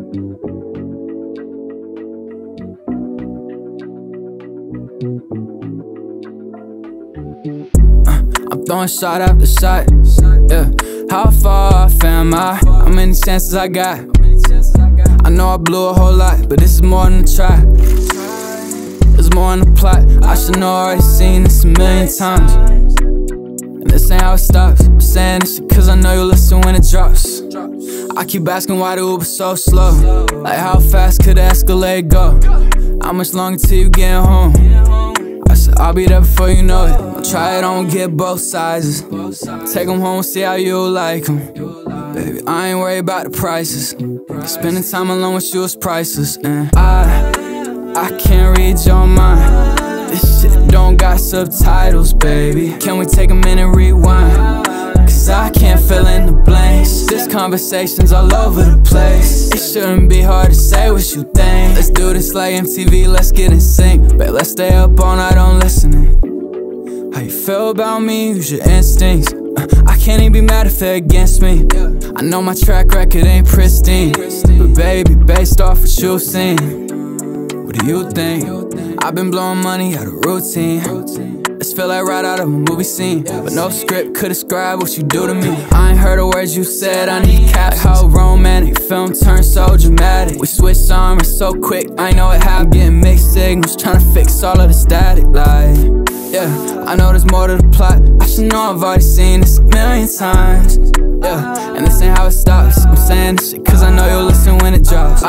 I'm throwing shot after shot, yeah. How far am I? How many chances I got? I know I blew a whole lot, but this is more than a try. There's more in the plot. I should know, already seen this a million times. And this ain't how it stops. I'm saying this shit cause I know you'll listen when it drops. I keep asking why the Uber's so slow. Like how fast could the Escalade go? How much longer till you get home? I said I'll be there before you know it. I'll try it on, get both sizes. Take them home, see how you like them. Baby, I ain't worried about the prices. Spending time alone with you is priceless. And I can't read your mind. This shit don't got subtitles, baby. Can we take a minute, rewind? Cause I can't fill in the blanks. This conversation's all over the place. It shouldn't be hard to say what you think. Let's do this like MTV, let's get in sync. Babe, let's stay up all night on listening. How you feel about me, use your instincts. I can't even be mad if they're against me. I know my track record ain't pristine, but baby, based off what you've seen, what do you think? I've been blowing money out of routine. This feel like right out of a movie scene, but no script could describe what you do to me. I ain't heard the words you said, I need caps. How romantic, film turned so dramatic. We switched armors so quick, I know it happened. Getting mixed signals, trying to fix all of the static. Like, yeah, I know there's more to the plot. I should know, I've already seen this a million times. Yeah, and this ain't how it stops. I'm saying this shit cause I know you'll listen when it drops.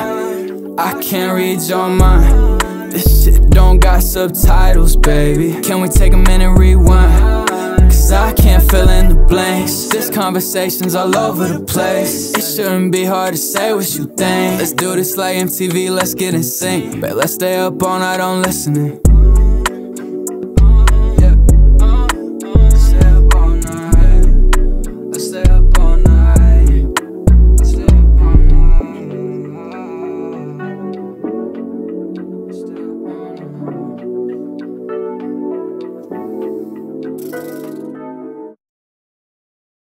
I can't read your mind. This shit don't got subtitles, baby. Can we take a minute, rewind? Cause I can't fill in the blanks. This conversation's all over the place. It shouldn't be hard to say what you think. Let's do this like MTV, let's get in sync. Babe, let's stay up all night on listening.